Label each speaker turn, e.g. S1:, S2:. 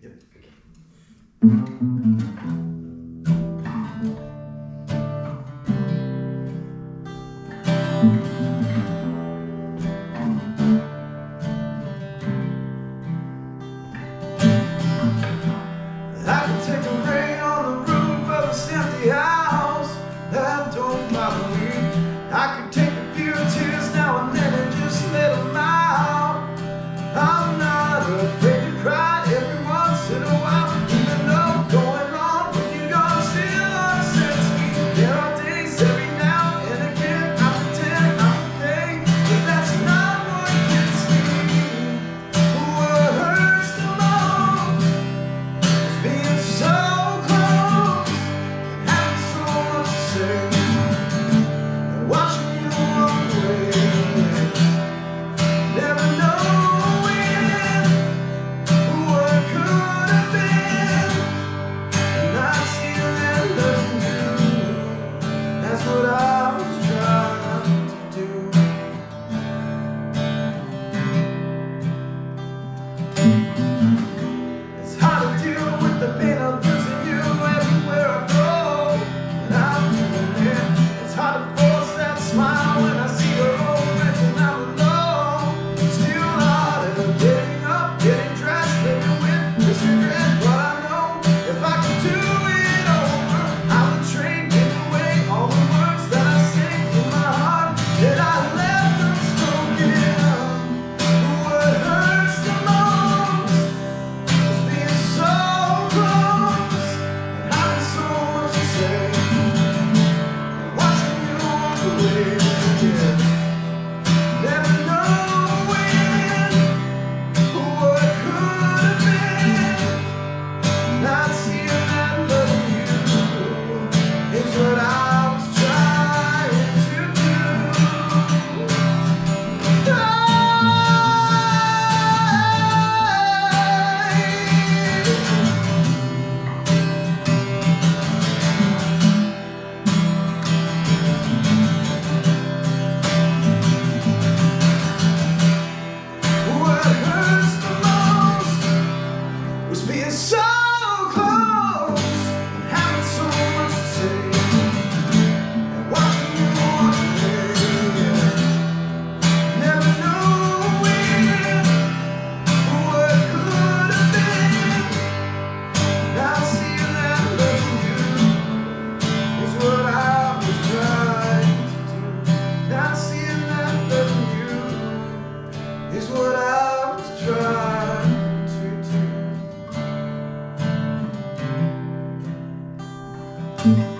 S1: Yep. I can take the rain on the roof of this empty house. That don't bother me. I can take a few tears now and then and just let them out. I'm not afraid to cry every once in a while. Even though going on when you're gone still upsets me. There are days every now and again I pretend I'm okay, but that's not what gets me. What hurts the most is being so close and having so much to say and watching you walk away. Never knowing what could have been, and not seeing that loving you. That's what I was trying to do. It's hard to deal with the pain of losing you everywhere I go, and I'm doing it. It's hard to force that smile when I see your old friends and I'm alone. Still hard of getting up, getting dressed, living with this regret. But I know if I could do it over, I would trade away all the words that I sing in my heart, that I left unspoken. What hurts the most is being so close and having so much to say and watching you walk away. Never knowing what could have been, not seeing that loving you is what I was trying to do. What hurts the most was being so close and having so much to say and watching you walk away. Never knowing what could have been, not seeing that loving you is what I was trying to do. Not seeing that loving you is what I was trying to do.